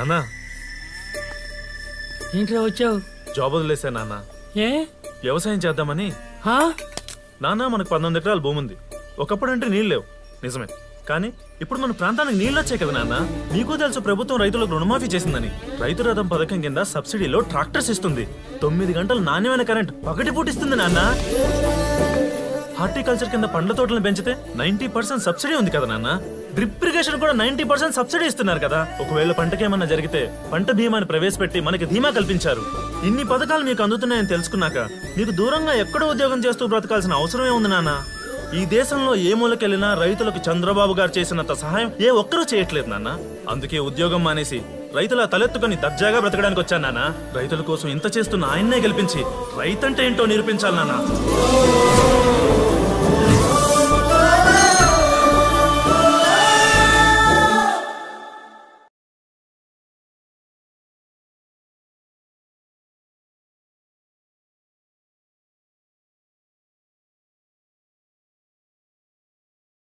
నాన్న ఏంట్రా వచ్చావు? జాబ్ వదిలేసా నాన్న. ఏ వ్యవసాయం చేద్దామని. నాన్న మనకు 19 ఎకరాల భూమి ఉంది. ఒకప్పుడంటే నీళ్ళు లేవు నిజమే, కానీ ఇప్పుడు మన ప్రాంతానికి నీళ్ళు వచ్చాయి కదా నాన్న. నీకు తెలుసు ప్రభుత్వం రైతులకు రుణమాఫీ చేసిందని. రైతు రథం పథకం కింద సబ్సిడీలో ట్రాక్టర్స్ ఇస్తుంది. 9 గంటలు నాణ్యమైన కరెంట్ పగటిపూట ఇస్తుంది నాన్న. హార్టికల్చర్ కింద పండ్ల తోటలను పెంచితే 90% సబ్సిడీ ఉంది కదా నాన్న. డ్రిప్ ఇరిగేషన్ కూడా 90% సబ్సిడీ ఇస్తున్నారు కదా. ఒకవేళ పంటకేమన్నా జరిగితే పంట బీమాని ప్రవేశపెట్టి మనకి ధీమా కల్పించారు. ఇన్ని పథకాలు మీకు అందుతున్నాయని తెలుసుకున్నాక మీకు దూరంగా ఎక్కడో ఉద్యోగం చేస్తూ బ్రతకాల్సిన అవసరమే ఉంది నాన్న. ఈ దేశంలో ఏ మూలకెళ్ళినా రైతులకు చంద్రబాబు గారు చేసినంత సహాయం ఏ ఒక్కరూ చేయట్లేదు నాన్న. అందుకే ఉద్యోగం మానేసి రైతుల తలెత్తుకొని దర్జాగా బ్రతకడానికి వచ్చాను నాన్న. రైతుల కోసం ఇంత చేస్తున్న ఆయన్నే గెలిపించి రైతంటే ఏంటో నిరూపించాలి నాన్న.